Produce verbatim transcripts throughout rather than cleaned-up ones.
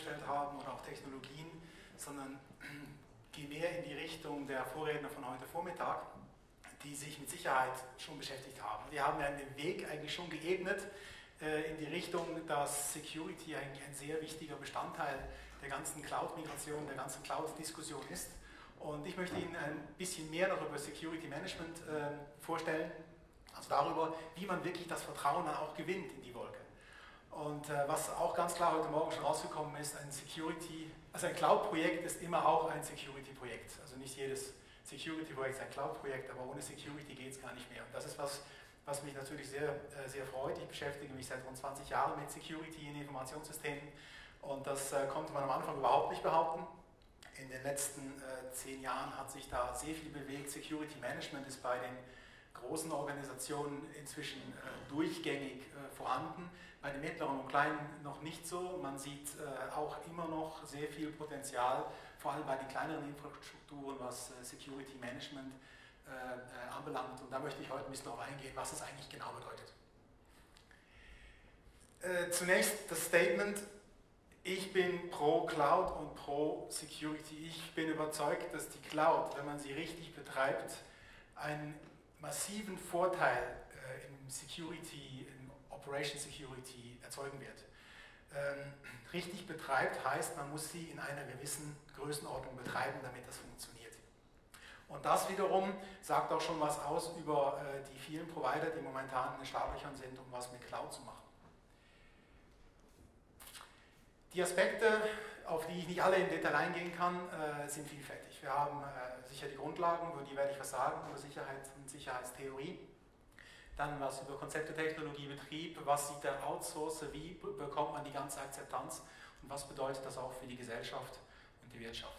vorgestellt haben oder auch Technologien, sondern gehe mehr in die Richtung der Vorredner von heute Vormittag, die sich mit Sicherheit schon beschäftigt haben. Die haben ja den Weg eigentlich schon geebnet äh, in die Richtung, dass Security eigentlich ein sehr wichtiger Bestandteil der ganzen Cloud-Migration, der ganzen Cloud-Diskussion ist. Und ich möchte Ihnen ein bisschen mehr noch über Security Management äh, vorstellen, also darüber, wie man wirklich das Vertrauen dann auch gewinnt in die Wolke. Und äh, was auch ganz klar heute Morgen schon rausgekommen ist, ein Security, also ein Cloud-Projekt ist immer auch ein Security-Projekt. Also nicht jedes Security-Projekt ist ein Cloud-Projekt, aber ohne Security geht es gar nicht mehr. Und das ist was, was mich natürlich sehr, äh, sehr freut. Ich beschäftige mich seit rund zwanzig Jahren mit Security in Informationssystemen und das äh, konnte man am Anfang überhaupt nicht behaupten. In den letzten äh, zehn Jahren hat sich da sehr viel bewegt. Security Management ist bei den großen Organisationen inzwischen äh, durchgängig äh, vorhanden, bei den mittleren und kleinen noch nicht so. Man sieht äh, auch immer noch sehr viel Potenzial, vor allem bei den kleineren Infrastrukturen, was äh, Security Management äh, äh, anbelangt. Und da möchte ich heute ein bisschen darauf eingehen, was es eigentlich genau bedeutet. Äh, zunächst das Statement: Ich bin pro Cloud und pro Security. Ich bin überzeugt, dass die Cloud, wenn man sie richtig betreibt, einen massiven Vorteil äh, im Security, im Operation Security erzeugen wird. Ähm, richtig betreibt heißt, man muss sie in einer gewissen Größenordnung betreiben, damit das funktioniert. Und das wiederum sagt auch schon was aus über äh, die vielen Provider, die momentan in den Startlöchern sind, um was mit Cloud zu machen. Die Aspekte, auf die ich nicht alle im Detail eingehen kann, äh, sind vielfältig. Wir haben äh, sicher die Grundlagen, über die werde ich was sagen, über Sicherheit und Sicherheitstheorie. Dann was über Konzepte, Technologie, Betrieb, was sieht der Outsourcer, wie bekommt man die ganze Akzeptanz und was bedeutet das auch für die Gesellschaft und die Wirtschaft.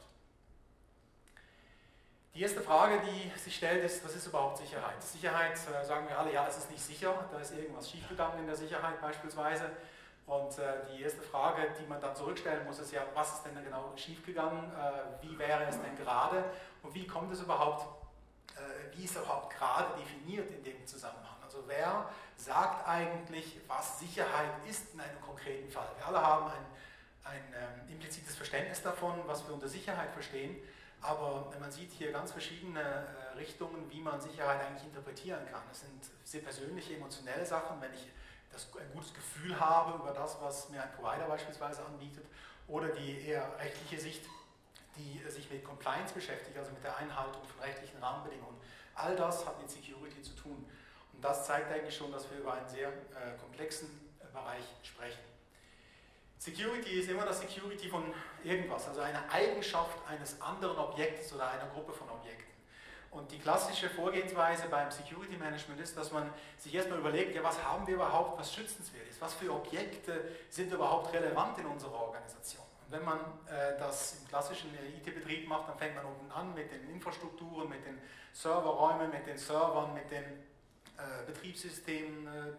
Die erste Frage, die sich stellt, ist, was ist überhaupt Sicherheit? Sicherheit, äh, sagen wir alle, ja, es ist nicht sicher, da ist irgendwas schiefgegangen in der Sicherheit beispielsweise. Und äh, die erste Frage, die man dann zurückstellen muss, ist ja, was ist denn genau schiefgegangen, äh, wie wäre es denn gerade und wie kommt es überhaupt, äh, wie ist überhaupt gerade definiert in dem Zusammenhang? Also wer sagt eigentlich, was Sicherheit ist in einem konkreten Fall? Wir alle haben ein, ein ähm, implizites Verständnis davon, was wir unter Sicherheit verstehen, aber man sieht hier ganz verschiedene äh, Richtungen, wie man Sicherheit eigentlich interpretieren kann. Es sind sehr persönliche, emotionelle Sachen, wenn ich das ein gutes Gefühl habe über das, was mir ein Provider beispielsweise anbietet, oder die eher rechtliche Sicht, die sich mit Compliance beschäftigt, also mit der Einhaltung von rechtlichen Rahmenbedingungen. All das hat mit Security zu tun. Und das zeigt eigentlich schon, dass wir über einen sehr äh, komplexen äh, Bereich sprechen. Security ist immer das Security von irgendwas, also eine Eigenschaft eines anderen Objektes oder einer Gruppe von Objekten. Und die klassische Vorgehensweise beim Security Management ist, dass man sich erstmal überlegt, ja, was haben wir überhaupt, was schützenswert ist, was für Objekte sind überhaupt relevant in unserer Organisation. Und wenn man äh, das im klassischen I T-Betrieb macht, dann fängt man unten an mit den Infrastrukturen, mit den Serverräumen, mit den Servern, mit den äh, Betriebssystemen, äh,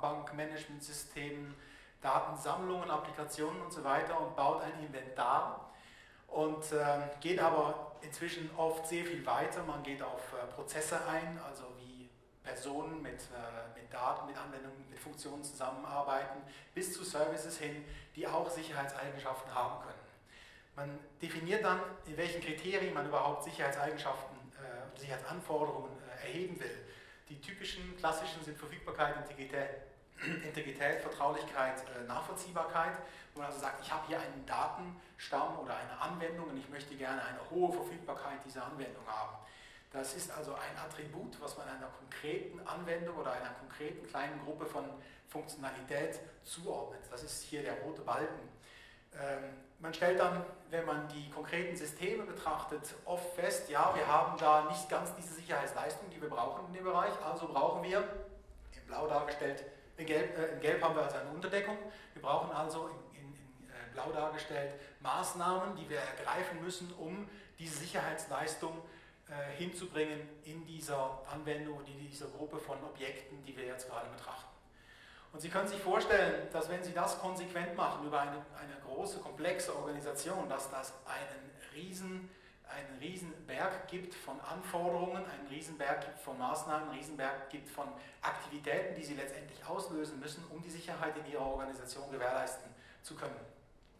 Datenbank-Managementsystemen, Datensammlungen, Applikationen und so weiter und baut ein Inventar. Und äh, geht aber inzwischen oft sehr viel weiter. Man geht auf äh, Prozesse ein, also wie Personen mit, äh, mit Daten, mit Anwendungen, mit Funktionen zusammenarbeiten, bis zu Services hin, die auch Sicherheitseigenschaften haben können. Man definiert dann, in welchen Kriterien man überhaupt Sicherheitseigenschaften, äh, Sicherheitsanforderungen äh, erheben will. Die typischen, klassischen sind Verfügbarkeit, Integrität, Integrität, Vertraulichkeit, äh, Nachvollziehbarkeit, wo man also sagt, ich habe hier einen Datenstamm oder eine Anwendung und ich möchte gerne eine hohe Verfügbarkeit dieser Anwendung haben. Das ist also ein Attribut, was man einer konkreten Anwendung oder einer konkreten kleinen Gruppe von Funktionalität zuordnet. Das ist hier der rote Balken. Ähm, man stellt dann, wenn man die konkreten Systeme betrachtet, oft fest, ja, wir haben da nicht ganz diese Sicherheitsleistung, die wir brauchen in dem Bereich, also brauchen wir, in blau dargestellt, In Gelb, äh, in Gelb haben wir also eine Unterdeckung. Wir brauchen also in, in, in äh, blau dargestellt Maßnahmen, die wir ergreifen müssen, um diese Sicherheitsleistung äh, hinzubringen in dieser Anwendung, in dieser Gruppe von Objekten, die wir jetzt gerade betrachten. Und Sie können sich vorstellen, dass wenn Sie das konsequent machen über eine, eine große, komplexe Organisation, dass das einen riesen einen Riesenberg gibt von Anforderungen, einen Riesenberg gibt von Maßnahmen, einen Riesenberg gibt von Aktivitäten, die Sie letztendlich auslösen müssen, um die Sicherheit in Ihrer Organisation gewährleisten zu können.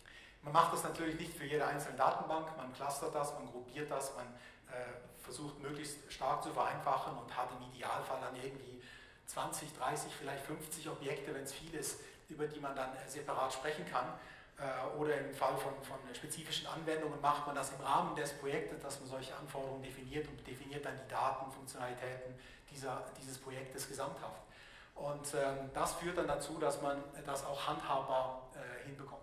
Man macht das natürlich nicht für jede einzelne Datenbank, man clustert das, man gruppiert das, man äh, versucht möglichst stark zu vereinfachen und hat im Idealfall dann irgendwie zwanzig, dreißig, vielleicht fünfzig Objekte, wenn es viel ist, über die man dann äh, separat sprechen kann. Äh, oder im Fall von, von spezifischen Anwendungen macht man das im Rahmen des Projektes, dass man solche Anforderungen definiert und definiert dann die Daten, Funktionalitäten dieser, dieses Projektes gesamthaft. Und ähm, das führt dann dazu, dass man das auch handhabbar äh, hinbekommt.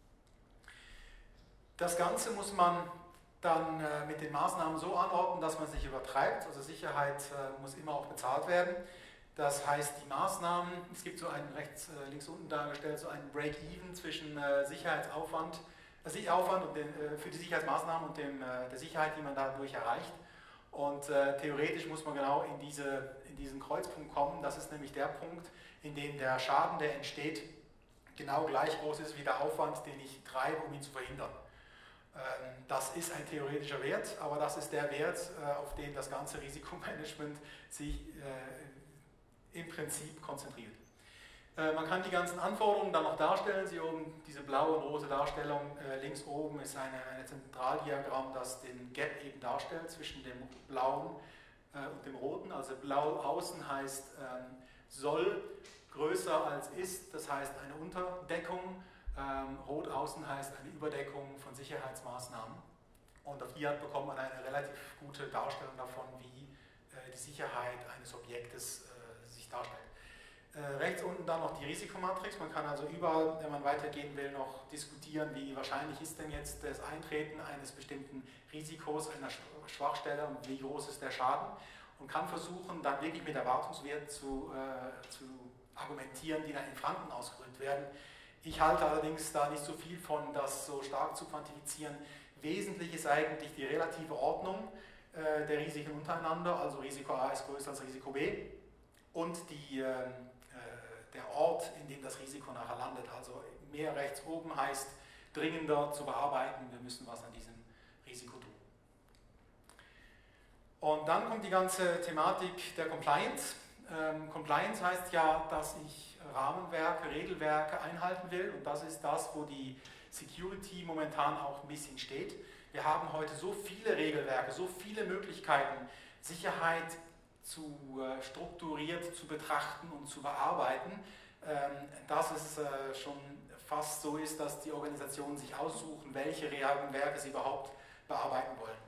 Das Ganze muss man dann äh, mit den Maßnahmen so anordnen, dass man sich übertreibt. Also Sicherheit äh, muss immer auch bezahlt werden. Das heißt, die Maßnahmen, es gibt so einen rechts, äh, links unten dargestellt, so einen Break-Even zwischen äh, Sicherheitsaufwand, äh, Aufwand und den, äh, für die Sicherheitsmaßnahmen und dem, äh, der Sicherheit, die man dadurch erreicht. Und äh, theoretisch muss man genau in, diese, in diesen Kreuzpunkt kommen. Das ist nämlich der Punkt, in dem der Schaden, der entsteht, genau gleich groß ist wie der Aufwand, den ich treibe, um ihn zu verhindern. Ähm, das ist ein theoretischer Wert, aber das ist der Wert, äh, auf den das ganze Risikomanagement sich äh, im Prinzip konzentriert. Äh, man kann die ganzen Anforderungen dann noch darstellen. Sie oben, diese blaue und rote Darstellung, äh, links oben ist eine, ein Zentraldiagramm, das den Gap eben darstellt zwischen dem blauen äh, und dem roten. Also blau außen heißt ähm, soll größer als ist, das heißt eine Unterdeckung. Ähm, rot außen heißt eine Überdeckung von Sicherheitsmaßnahmen. Und auf die Art bekommt man eine relativ gute Darstellung davon, wie äh, die Sicherheit eines Objektes äh, sich darstellt. Äh, rechts unten dann noch die Risikomatrix. Man kann also überall, wenn man weitergehen will, noch diskutieren, wie wahrscheinlich ist denn jetzt das Eintreten eines bestimmten Risikos, einer Schwachstelle und wie groß ist der Schaden. Und kann versuchen, dann wirklich mit Erwartungswerten zu, äh, zu argumentieren, die dann in Franken ausgedrückt werden. Ich halte allerdings da nicht so viel von, das so stark zu quantifizieren. Wesentlich ist eigentlich die relative Ordnung äh, der Risiken untereinander, also Risiko A ist größer als Risiko B, und die, äh, der Ort, in dem das Risiko nachher landet. Also mehr rechts oben heißt dringender zu bearbeiten, wir müssen was an diesem Risiko tun. Und dann kommt die ganze Thematik der Compliance. Ähm, Compliance heißt ja, dass ich Rahmenwerke, Regelwerke einhalten will, und das ist das, wo die Security momentan auch ein bisschen steht. Wir haben heute so viele Regelwerke, so viele Möglichkeiten, Sicherheit zu äh, strukturiert zu betrachten und zu bearbeiten, ähm, dass es äh, schon fast so ist, dass die Organisationen sich aussuchen, welche Regelwerke sie überhaupt bearbeiten wollen.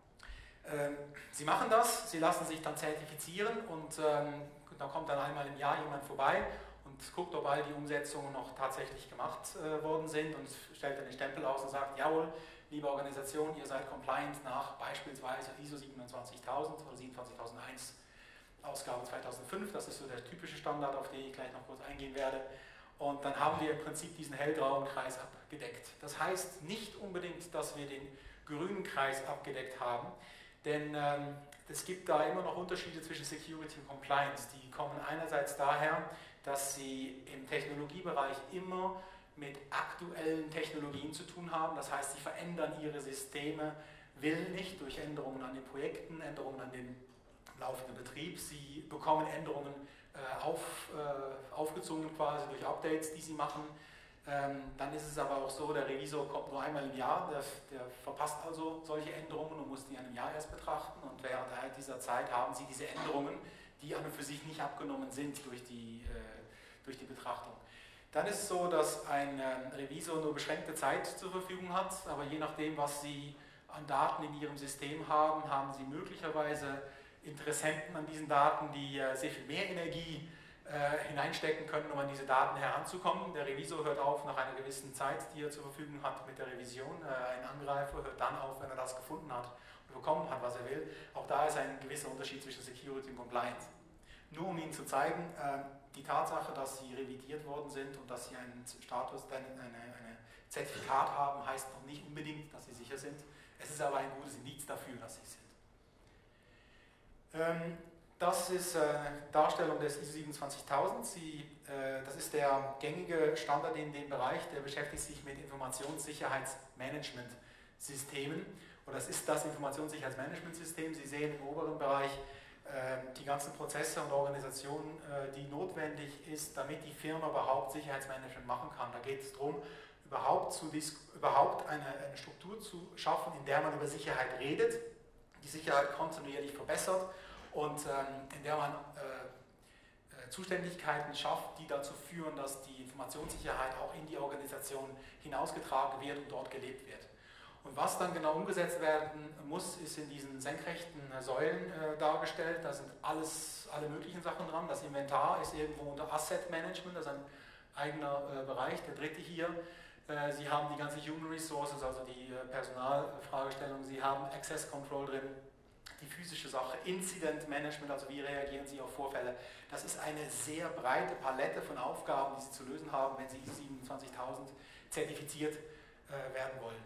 Ähm, sie machen das, sie lassen sich dann zertifizieren und ähm, da kommt dann einmal im Jahr jemand vorbei und guckt, ob all die Umsetzungen noch tatsächlich gemacht äh, worden sind und stellt dann den Stempel aus und sagt, jawohl, liebe Organisation, ihr seid compliant nach beispielsweise I S O siebenundzwanzigtausend oder siebenundzwanzigtausendeins Ausgabe zweitausendfünf, das ist so der typische Standard, auf den ich gleich noch kurz eingehen werde. Und dann haben wir im Prinzip diesen hellgrauen Kreis abgedeckt. Das heißt nicht unbedingt, dass wir den grünen Kreis abgedeckt haben, denn ähm, es gibt da immer noch Unterschiede zwischen Security und Compliance. Die kommen einerseits daher, dass sie im Technologiebereich immer mit aktuellen Technologien zu tun haben. Das heißt, sie verändern ihre Systeme willentlich durch Änderungen an den Projekten, Änderungen an dem laufenden Betrieb. Sie bekommen Änderungen äh, auf, äh, aufgezwungen quasi durch Updates, die sie machen. Ähm, dann ist es aber auch so, der Revisor kommt nur einmal im Jahr, der, der verpasst also solche Änderungen und muss die in einem Jahr erst betrachten. Und während dieser Zeit haben sie diese Änderungen, die an und für sich nicht abgenommen sind durch die, äh, durch die Betrachtung. Dann ist es so, dass ein äh, Revisor nur beschränkte Zeit zur Verfügung hat, aber je nachdem, was Sie an Daten in Ihrem System haben, haben Sie möglicherweise Interessenten an diesen Daten, die äh, sehr viel mehr Energie äh, hineinstecken können, um an diese Daten heranzukommen. Der Revisor hört auf nach einer gewissen Zeit, die er zur Verfügung hat mit der Revision. Äh, ein Angreifer hört dann auf, wenn er das gefunden hat und bekommen hat, was er will. Auch da ist ein gewisser Unterschied zwischen Security und Compliance. Nur um Ihnen zu zeigen, äh, die Tatsache, dass Sie revidiert worden sind und dass Sie einen Status, ein eine, eine Zertifikat haben, heißt noch nicht unbedingt, dass Sie sicher sind. Es ist aber ein gutes Indiz dafür, dass Sie sind. Ähm, das ist äh, Darstellung des I S O siebenundzwanzigtausend. Sie, äh, das ist der gängige Standard in dem Bereich, der beschäftigt sich mit Informationssicherheitsmanagementsystemen. Und das ist das Informationssicherheitsmanagementsystem. Sie sehen im oberen Bereich die ganzen Prozesse und Organisationen, die notwendig ist, damit die Firma überhaupt Sicherheitsmanagement machen kann. Da geht es darum, überhaupt, zu überhaupt eine, eine Struktur zu schaffen, in der man über Sicherheit redet, die Sicherheit kontinuierlich verbessert und ähm, in der man äh, äh, Zuständigkeiten schafft, die dazu führen, dass die Informationssicherheit auch in die Organisation hinausgetragen wird und dort gelebt wird. Und was dann genau umgesetzt werden muss, ist in diesen senkrechten Säulen äh, dargestellt. Da sind alles, alle möglichen Sachen dran. Das Inventar ist irgendwo unter Asset Management, das ist ein eigener äh, Bereich, der dritte hier. Äh, Sie haben die ganze Human Resources, also die äh, Personalfragestellung. Sie haben Access Control drin, die physische Sache, Incident Management, also wie reagieren Sie auf Vorfälle. Das ist eine sehr breite Palette von Aufgaben, die Sie zu lösen haben, wenn Sie I S O siebenundzwanzigtausend zertifiziert äh, werden wollen.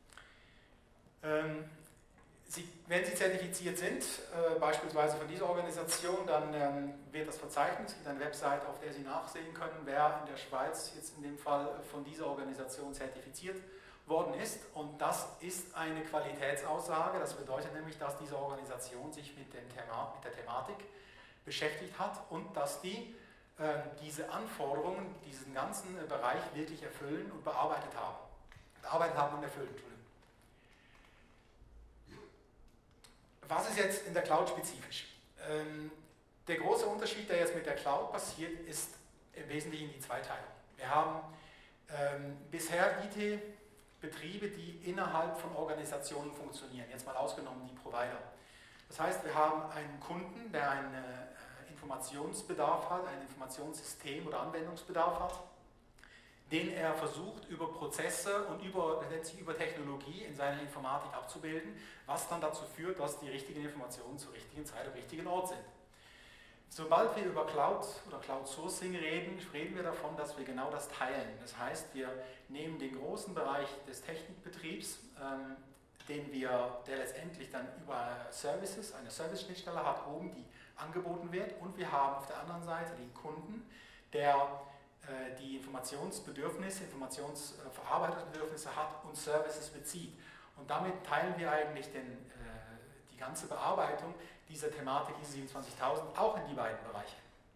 Ähm, Sie, wenn Sie zertifiziert sind, äh, beispielsweise von dieser Organisation, dann ähm, wird das Verzeichnis, es gibt eine Website, auf der Sie nachsehen können, wer in der Schweiz jetzt in dem Fall von dieser Organisation zertifiziert worden ist. Und das ist eine Qualitätsaussage, das bedeutet nämlich, dass diese Organisation sich mit, dem Thema, mit der Thematik beschäftigt hat und dass die äh, diese Anforderungen, diesen ganzen äh, Bereich wirklich erfüllen und bearbeitet haben. Bearbeitet haben und erfüllen, Entschuldigung. Was ist jetzt in der Cloud spezifisch? Ähm, der große Unterschied, der jetzt mit der Cloud passiert, ist im Wesentlichen die Zweiteilung. Wir haben ähm, bisher I T-Betriebe, die innerhalb von Organisationen funktionieren, jetzt mal ausgenommen die Provider. Das heißt, wir haben einen Kunden, der einen äh, Informationsbedarf hat, ein Informationssystem oder Anwendungsbedarf hat, den er versucht, über Prozesse und über, über Technologie in seiner Informatik abzubilden, was dann dazu führt, dass die richtigen Informationen zur richtigen Zeit am richtigen Ort sind. Sobald wir über Cloud oder Cloud Sourcing reden, reden wir davon, dass wir genau das teilen. Das heißt, wir nehmen den großen Bereich des Technikbetriebs, ähm, den wir, der letztendlich dann über Services, eine Service-Schnittstelle hat, oben, die angeboten wird, und wir haben auf der anderen Seite den Kunden, der die Informationsbedürfnisse, Informationsverarbeitungsbedürfnisse hat und Services bezieht. Und damit teilen wir eigentlich den, äh, die ganze Bearbeitung dieser Thematik I S O siebenundzwanzigtausend auch in die beiden Bereiche.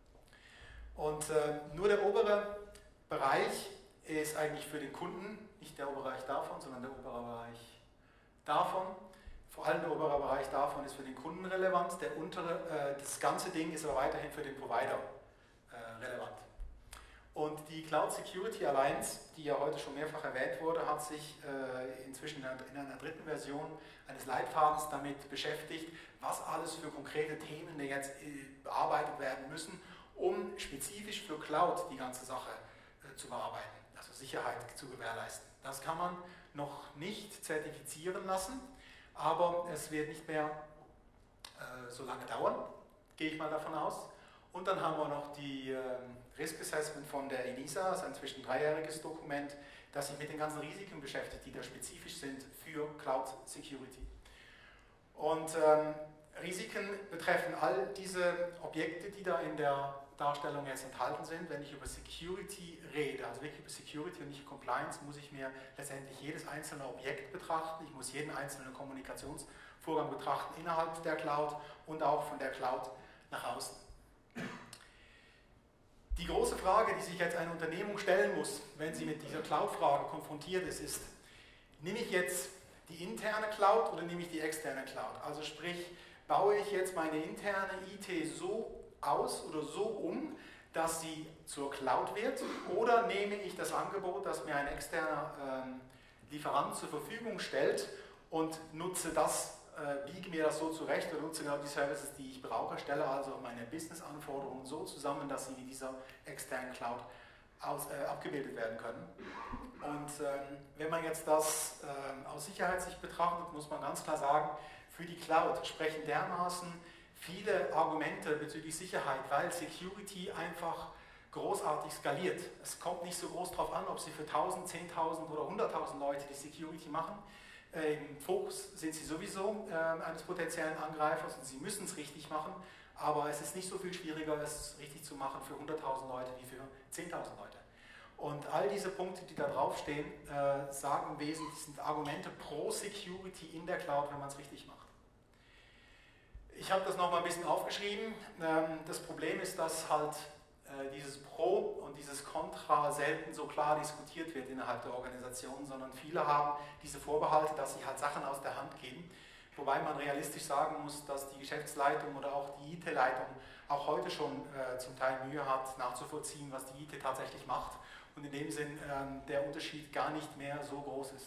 Und äh, nur der obere Bereich ist eigentlich für den Kunden, nicht der obere Bereich davon, sondern der obere Bereich davon. Vor allem der obere Bereich davon ist für den Kunden relevant, der untere, äh, das ganze Ding ist aber weiterhin für den Provider äh, relevant. Und die Cloud Security Alliance, die ja heute schon mehrfach erwähnt wurde, hat sich äh, inzwischen in einer, in einer dritten Version eines Leitfadens damit beschäftigt, was alles für konkrete Themen jetzt äh, bearbeitet werden müssen, um spezifisch für Cloud die ganze Sache äh, zu bearbeiten, also Sicherheit zu gewährleisten. Das kann man noch nicht zertifizieren lassen, aber es wird nicht mehr äh, so lange dauern, gehe ich mal davon aus. Und dann haben wir noch die äh, Risk Assessment von der ENISA, das ist ein inzwischen dreijähriges Dokument, das sich mit den ganzen Risiken beschäftigt, die da spezifisch sind für Cloud Security. Und ähm, Risiken betreffen all diese Objekte, die da in der Darstellung jetzt enthalten sind. Wenn ich über Security rede, also wirklich über Security und nicht Compliance, muss ich mir letztendlich jedes einzelne Objekt betrachten. Ich muss jeden einzelnen Kommunikationsvorgang betrachten innerhalb der Cloud und auch von der Cloud nach außen. Die große Frage, die sich jetzt eine Unternehmung stellen muss, wenn sie mit dieser Cloud-Frage konfrontiert ist, ist, nehme ich jetzt die interne Cloud oder nehme ich die externe Cloud? Also sprich, baue ich jetzt meine interne I T so aus oder so um, dass sie zur Cloud wird, oder nehme ich das Angebot, das mir ein externer ähm, Lieferant zur Verfügung stellt und nutze das, äh, biege mir das so zurecht und nutze genau die Services, die ich brauche, stelle also meine Business-Anforderungen so zusammen, dass sie in dieser externen Cloud aus, äh, abgebildet werden können. Und ähm, wenn man jetzt das ähm, aus Sicherheitssicht betrachtet, muss man ganz klar sagen, für die Cloud sprechen dermaßen viele Argumente bezüglich Sicherheit, weil Security einfach großartig skaliert. Es kommt nicht so groß darauf an, ob Sie für tausend, zehntausend oder hunderttausend Leute die Security machen. Äh, Im Fokus sind Sie sowieso äh, eines potenziellen Angreifers und Sie müssen es richtig machen, aber es ist nicht so viel schwieriger, es richtig zu machen für hunderttausend Leute wie für zehntausend Leute. Und all diese Punkte, die da draufstehen, äh, sagen im Wesentlichen, sind Argumente pro Security in der Cloud, wenn man es richtig macht. Ich habe das nochmal ein bisschen aufgeschrieben. Ähm, das Problem ist, dass halt äh, dieses Pro und und dieses Kontra selten so klar diskutiert wird innerhalb der Organisation, sondern viele haben diese Vorbehalte, dass sie halt Sachen aus der Hand geben. Wobei man realistisch sagen muss, dass die Geschäftsleitung oder auch die I T-Leitung auch heute schon äh, zum Teil Mühe hat, nachzuvollziehen, was die I T tatsächlich macht und in dem Sinn äh, der Unterschied gar nicht mehr so groß ist.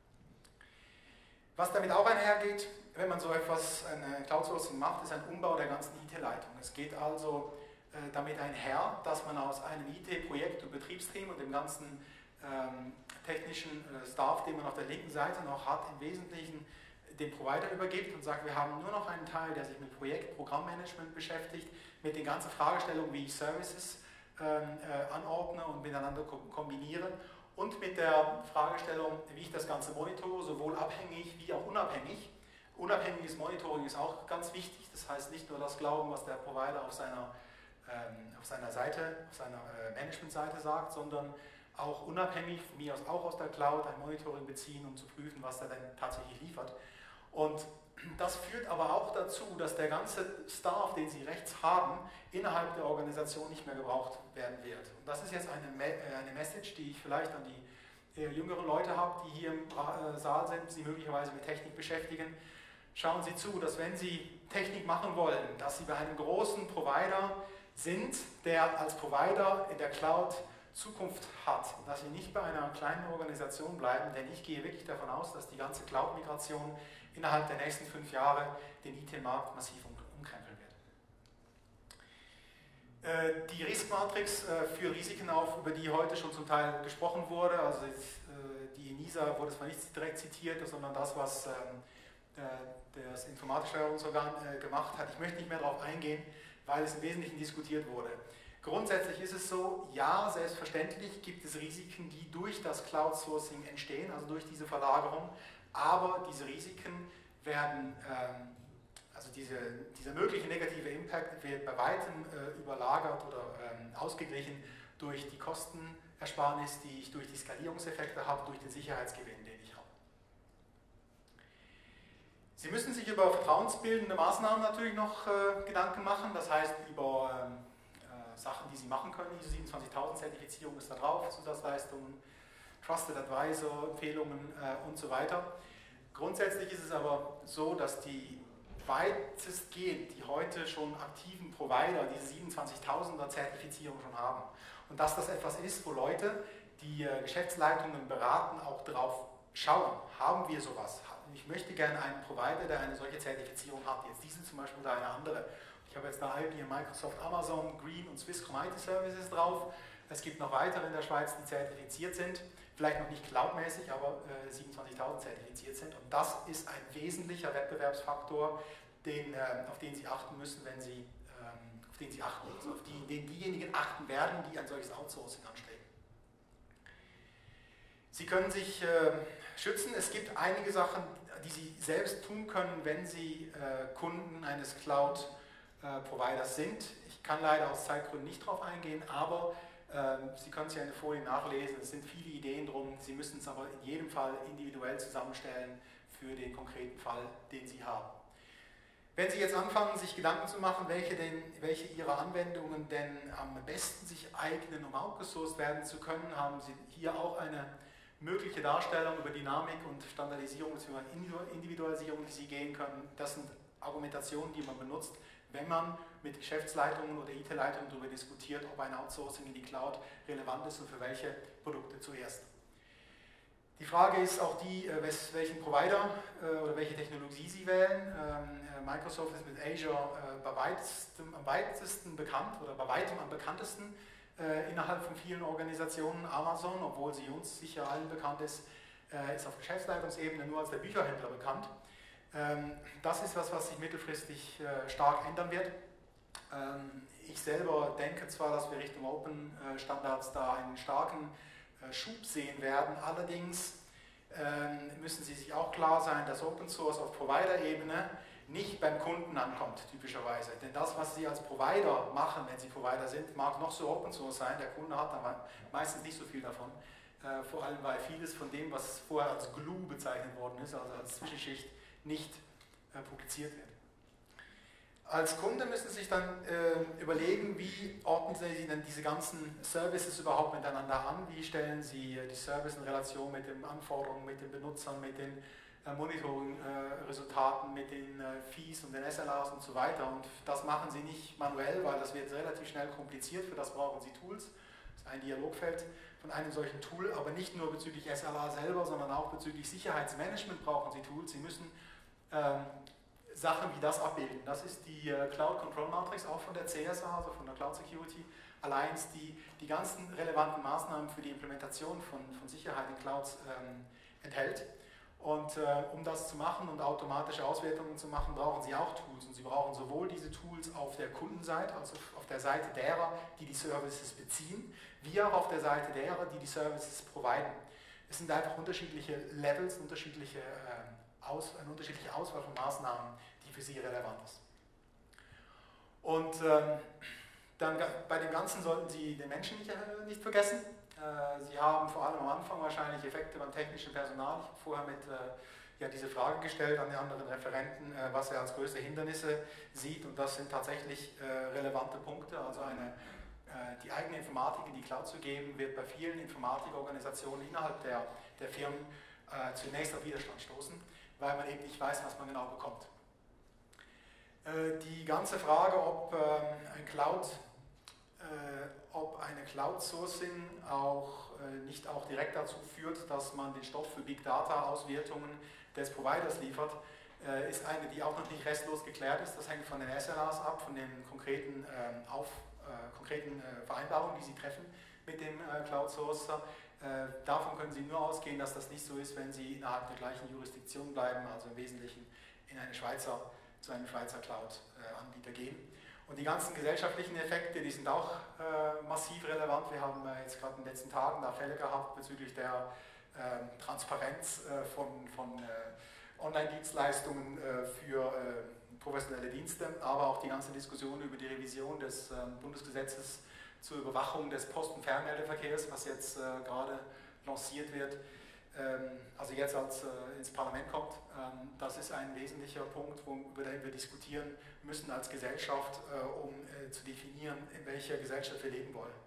Was damit auch einhergeht, wenn man so etwas, ein Cloud-Sourcing macht, ist ein Umbau der ganzen I T-Leitung. Es geht also äh, damit einher, dass man aus einem I T-Projekt und Betriebsteam und dem ganzen ähm, technischen äh, Staff, den man auf der linken Seite noch hat, im Wesentlichen den Provider übergibt und sagt, wir haben nur noch einen Teil, der sich mit Projekt, Programmmanagement beschäftigt, mit den ganzen Fragestellungen, wie ich Services ähm, äh, anordne und miteinander ko kombiniere und mit der Fragestellung, wie ich das Ganze monitore, sowohl abhängig wie auch unabhängig. Unabhängiges Monitoring ist auch ganz wichtig, das heißt nicht nur das Glauben, was der Provider auf seiner, ähm, auf seiner Seite, auf seiner äh, Management-Seite sagt, sondern auch unabhängig, von mir aus auch aus der Cloud, ein Monitoring beziehen, um zu prüfen, was er denn tatsächlich liefert. Und das führt aber auch dazu, dass der ganze Staff, den Sie rechts haben, innerhalb der Organisation nicht mehr gebraucht werden wird. Und das ist jetzt eine, eine Message, die ich vielleicht an die äh, jüngeren Leute habe, die hier im äh, Saal sind, Sie möglicherweise mit Technik beschäftigen. Schauen Sie zu, dass wenn Sie Technik machen wollen, dass Sie bei einem großen Provider sind, der als Provider in der Cloud Zukunft hat, dass Sie nicht bei einer kleinen Organisation bleiben, denn ich gehe wirklich davon aus, dass die ganze Cloud-Migration innerhalb der nächsten fünf Jahre den I T-Markt massiv umkrempeln wird. Die Risk-Matrix für Risiken auf, über die heute schon zum Teil gesprochen wurde, also die ENISA wurde zwar nicht direkt zitiert, sondern das, was das Informatiksteuerungsorgan gemacht hat. Ich möchte nicht mehr darauf eingehen, weil es im Wesentlichen diskutiert wurde. Grundsätzlich ist es so, ja, selbstverständlich gibt es Risiken, die durch das Cloud-Sourcing entstehen, also durch diese Verlagerung, aber diese Risiken werden, ähm, also diese, dieser mögliche negative Impact wird bei weitem äh, überlagert oder ähm, ausgeglichen durch die Kostenersparnis, die ich durch die Skalierungseffekte habe, durch den Sicherheitsgewinn, den ich habe. Sie müssen sich über vertrauensbildende Maßnahmen natürlich noch äh, Gedanken machen, das heißt über ähm, Sachen, die Sie machen können. I S O siebenundzwanzigtausend Zertifizierung ist da drauf, Zusatzleistungen, Trusted Advisor, Empfehlungen äh, und so weiter. Grundsätzlich ist es aber so, dass die weitestgehend die heute schon aktiven Provider diese siebenundzwanzigtausender Zertifizierung schon haben. Und dass das etwas ist, wo Leute, die äh, Geschäftsleitungen beraten, auch drauf schauen. Haben wir sowas? Ich möchte gerne einen Provider, der eine solche Zertifizierung hat. Jetzt diese zum Beispiel oder eine andere. Ich habe jetzt da all die Microsoft, Amazon, Green und Swisscom I T Services drauf. Es gibt noch weitere in der Schweiz, die zertifiziert sind. Vielleicht noch nicht cloudmäßig, aber äh, siebenundzwanzigtausend zertifiziert sind. Und das ist ein wesentlicher Wettbewerbsfaktor, den, äh, auf den Sie achten müssen, wenn Sie, ähm, auf den Sie achten, also auf die, den diejenigen achten werden, die ein solches Outsourcing anstreben. Sie können sich äh, schützen. Es gibt einige Sachen, die Sie selbst tun können, wenn Sie äh, Kunden eines Cloud Providers sind. Ich kann leider aus Zeitgründen nicht darauf eingehen, aber ähm, Sie können es ja in der Folie nachlesen. Es sind viele Ideen drum. Sie müssen es aber in jedem Fall individuell zusammenstellen für den konkreten Fall, den Sie haben. Wenn Sie jetzt anfangen, sich Gedanken zu machen, welche, denn, welche Ihrer Anwendungen denn am besten sich eignen, um outgesourced werden zu können, haben Sie hier auch eine mögliche Darstellung über Dynamik und Standardisierung bzw. Individualisierung, die Sie gehen können. Das sind Argumentationen, die man benutzt, wenn man mit Geschäftsleitungen oder I T-Leitungen darüber diskutiert, ob ein Outsourcing in die Cloud relevant ist und für welche Produkte zuerst. Die Frage ist auch die, welchen Provider oder welche Technologie Sie wählen. Microsoft ist mit Azure bei weitesten, am weitesten bekannt oder bei weitem am bekanntesten innerhalb von vielen Organisationen. Amazon, obwohl sie uns sicher allen bekannt ist, ist auf Geschäftsleitungsebene nur als der Bücherhändler bekannt. Das ist was, was sich mittelfristig stark ändern wird. Ich selber denke zwar, dass wir Richtung Open Standards da einen starken Schub sehen werden, allerdings müssen Sie sich auch klar sein, dass Open Source auf Provider-Ebene nicht beim Kunden ankommt, typischerweise. Denn das, was Sie als Provider machen, wenn Sie Provider sind, mag noch so Open Source sein, der Kunde hat dann meistens nicht so viel davon. Vor allem, weil vieles von dem, was vorher als Glue bezeichnet worden ist, also als Zwischenschicht, nicht äh, publiziert wird. Als Kunde müssen Sie sich dann äh, überlegen, wie ordnen Sie denn diese ganzen Services überhaupt miteinander an, wie stellen Sie äh, die Service in Relation mit den Anforderungen, mit den Benutzern, mit den äh, Monitoring-Resultaten, äh, mit den äh, Fees und den S L As und so weiter. Und das machen Sie nicht manuell, weil das wird relativ schnell kompliziert, für das brauchen Sie Tools. Das ist ein Dialogfeld von einem solchen Tool, aber nicht nur bezüglich S L A selber, sondern auch bezüglich Sicherheitsmanagement brauchen Sie Tools. Sie müssen ähm, Sachen wie das abbilden. Das ist die äh, Cloud Control Matrix, auch von der C S A, also von der Cloud Security Alliance, die die ganzen relevanten Maßnahmen für die Implementation von, von Sicherheit in Clouds ähm, enthält. Und äh, um das zu machen und automatische Auswertungen zu machen, brauchen Sie auch Tools. Und Sie brauchen sowohl diese Tools auf der Kundenseite, also auf der Seite derer, die die Services beziehen, wie auch auf der Seite derer, die die Services providen. Es sind einfach unterschiedliche Levels, unterschiedliche äh, Aus, eine unterschiedliche Auswahl von Maßnahmen, die für Sie relevant ist. Und ähm, dann bei dem Ganzen sollten Sie den Menschen nicht, äh, nicht vergessen. Äh, Sie haben vor allem am Anfang wahrscheinlich Effekte beim technischen Personal. Ich habe vorher mit, äh, ja, diese Frage gestellt an die anderen Referenten, äh, was er als größte Hindernisse sieht. Und das sind tatsächlich äh, relevante Punkte. Also eine, äh, die eigene Informatik in die Cloud zu geben, wird bei vielen Informatikorganisationen innerhalb der, der Firmen äh, zunächst auf Widerstand stoßen, weil man eben nicht weiß, was man genau bekommt. Äh, die ganze Frage, ob, ähm, ein Cloud, äh, ob eine Cloud-Sourcing auch, äh, nicht auch direkt dazu führt, dass man den Stoff für Big Data-Auswertungen des Providers liefert, äh, ist eine, die auch noch nicht restlos geklärt ist. Das hängt von den S L As ab, von den konkreten, äh, auf, äh, konkreten äh, Vereinbarungen, die Sie treffen mit dem äh, Cloud-Sourcer. Äh, davon können Sie nur ausgehen, dass das nicht so ist, wenn Sie innerhalb der gleichen Jurisdiktion bleiben, also im Wesentlichen in eine Schweizer, zu einem Schweizer Cloud-Anbieter gehen. Und die ganzen gesellschaftlichen Effekte, die sind auch äh, massiv relevant. Wir haben äh, jetzt gerade in den letzten Tagen da Fälle gehabt bezüglich der äh, Transparenz äh, von, von äh, Online-Dienstleistungen äh, für äh, professionelle Dienste, aber auch die ganze Diskussion über die Revision des äh, Bundesgesetzes zur Überwachung des Post- und Fernmeldeverkehrs, was jetzt äh, gerade lanciert wird, ähm, also jetzt als äh, ins Parlament kommt. Ähm, das ist ein wesentlicher Punkt, wo, über den wir diskutieren müssen als Gesellschaft, äh, um äh, zu definieren, in welcher Gesellschaft wir leben wollen.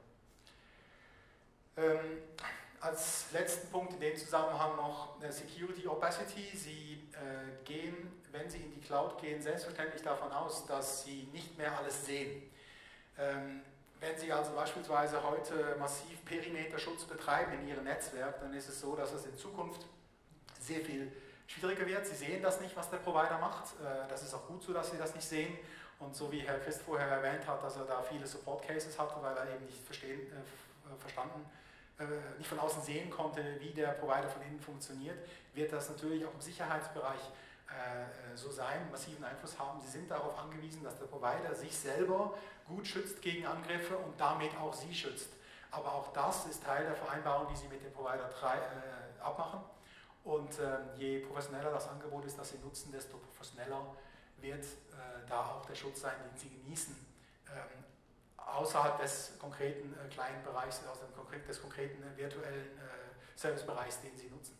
Ähm, als letzten Punkt in dem Zusammenhang noch eine Security Opacity. Sie äh, gehen, wenn Sie in die Cloud gehen, selbstverständlich davon aus, dass Sie nicht mehr alles sehen. Ähm, Wenn Sie also beispielsweise heute massiv Perimeterschutz betreiben in Ihrem Netzwerk, dann ist es so, dass es in Zukunft sehr viel schwieriger wird. Sie sehen das nicht, was der Provider macht. Das ist auch gut so, dass Sie das nicht sehen. Und so wie Herr Christ vorher erwähnt hat, dass er da viele Support Cases hatte, weil er eben nicht verstehen, äh, verstanden, äh, nicht von außen sehen konnte, wie der Provider von innen funktioniert, wird das natürlich auch im Sicherheitsbereich äh, so sein, massiven Einfluss haben. Sie sind darauf angewiesen, dass der Provider sich selber gut schützt gegen Angriffe und damit auch Sie schützt. Aber auch das ist Teil der Vereinbarung, die Sie mit dem Provider drei, äh, abmachen. Und äh, je professioneller das Angebot ist, das Sie nutzen, desto professioneller wird äh, da auch der Schutz sein, den Sie genießen. Ähm, außerhalb des konkreten äh, kleinen Bereichs, aus dem konkret, des konkreten äh, virtuellen äh, Servicebereichs, den Sie nutzen.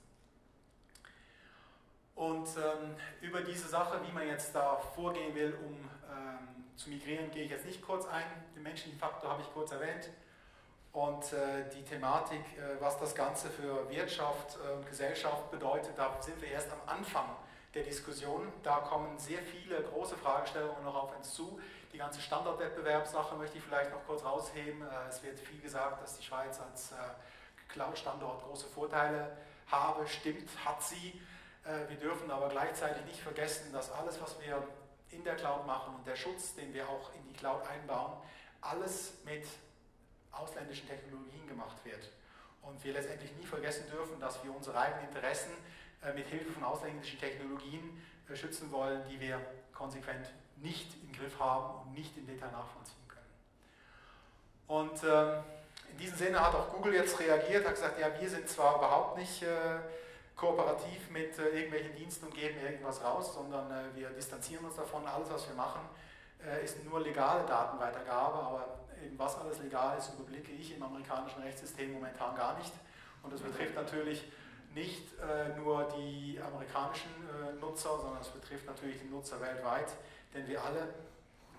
Und ähm, über diese Sache, wie man jetzt da vorgehen will, um ähm, zu migrieren, gehe ich jetzt nicht kurz ein. Den menschlichen Faktor habe ich kurz erwähnt. Und äh, die Thematik, äh, was das Ganze für Wirtschaft und äh, Gesellschaft bedeutet, da sind wir erst am Anfang der Diskussion. Da kommen sehr viele große Fragestellungen noch auf uns zu. Die ganze Standortwettbewerbssache möchte ich vielleicht noch kurz rausheben. Äh, es wird viel gesagt, dass die Schweiz als äh, Cloud-Standort große Vorteile habe. Stimmt, hat sie. Wir dürfen aber gleichzeitig nicht vergessen, dass alles, was wir in der Cloud machen und der Schutz, den wir auch in die Cloud einbauen, alles mit ausländischen Technologien gemacht wird. Und wir letztendlich nie vergessen dürfen, dass wir unsere eigenen Interessen mit Hilfe von ausländischen Technologien schützen wollen, die wir konsequent nicht im Griff haben und nicht im Detail nachvollziehen können. Und ähm, in diesem Sinne hat auch Google jetzt reagiert, hat gesagt, ja, wir sind zwar überhaupt nicht äh, kooperativ mit äh, irgendwelchen Diensten und geben irgendwas raus, sondern äh, wir distanzieren uns davon. Alles, was wir machen, äh, ist nur legale Datenweitergabe, aber eben was alles legal ist, überblicke ich im amerikanischen Rechtssystem momentan gar nicht. Und das betrifft natürlich nicht äh, nur die amerikanischen äh, Nutzer, sondern es betrifft natürlich die Nutzer weltweit, denn wir alle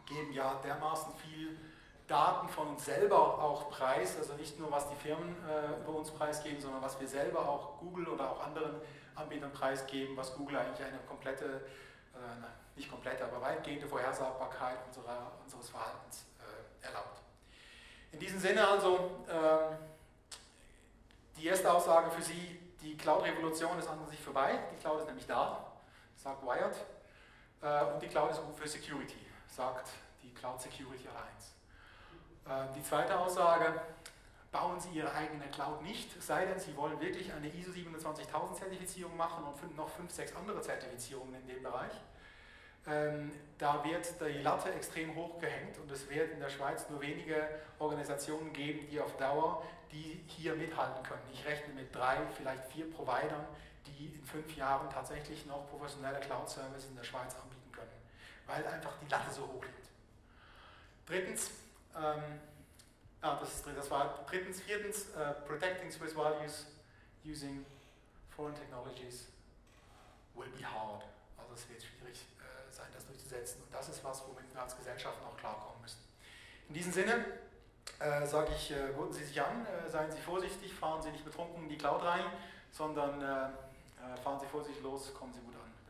geben ja dermaßen viel Daten von uns selber auch preis, also nicht nur was die Firmen äh, über uns preisgeben, sondern was wir selber auch Google oder auch anderen Anbietern preisgeben, was Google eigentlich eine komplette, äh, nicht komplette, aber weitgehende Vorhersagbarkeit unserer, unseres Verhaltens äh, erlaubt. In diesem Sinne also, äh, die erste Aussage für Sie, die Cloud-Revolution ist an sich vorbei, die Cloud ist nämlich da, sagt Wired, äh, und die Cloud ist gut für Security, sagt die Cloud Security Alliance. Äh, die zweite Aussage, bauen Sie Ihre eigene Cloud nicht, sei denn Sie wollen wirklich eine I S O siebenundzwanzigtausend Zertifizierung machen und fünf, noch fünf, sechs andere Zertifizierungen in dem Bereich. Ähm, da wird die Latte extrem hoch gehängt und es wird in der Schweiz nur wenige Organisationen geben, die auf Dauer die hier mithalten können. Ich rechne mit drei, vielleicht vier Providern, die in fünf Jahren tatsächlich noch professionelle Cloud-Services in der Schweiz anbieten können, weil einfach die Latte so hoch liegt. Drittens, ähm, ah, das, ist, das war drittens, viertens, uh, protecting Swiss values using foreign technologies will be hard. Also es wird schwierig äh, sein, das durchzusetzen und das ist was, womit wir als Gesellschaft noch klarkommen müssen. In diesem Sinne äh, sage ich, äh, gurten Sie sich an, äh, seien Sie vorsichtig, fahren Sie nicht betrunken in die Cloud rein, sondern äh, fahren Sie vorsichtig los, kommen Sie gut an.